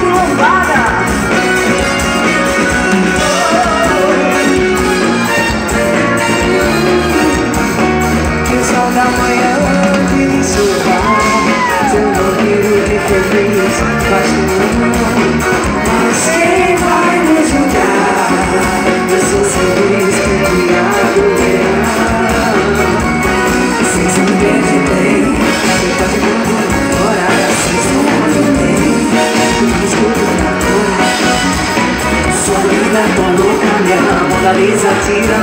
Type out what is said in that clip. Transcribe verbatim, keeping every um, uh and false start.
lombada. Que o sol da manhã vem sovar, seu movimento de feliz paixão. Mas quem vai nos julgar? Eu sou feliz que o diabo verá. Sem saber de bem, você tá ficando fora da sessão muito bem. Tudo escuro na cor, sua vida tão louca, minha Mona Lisa tira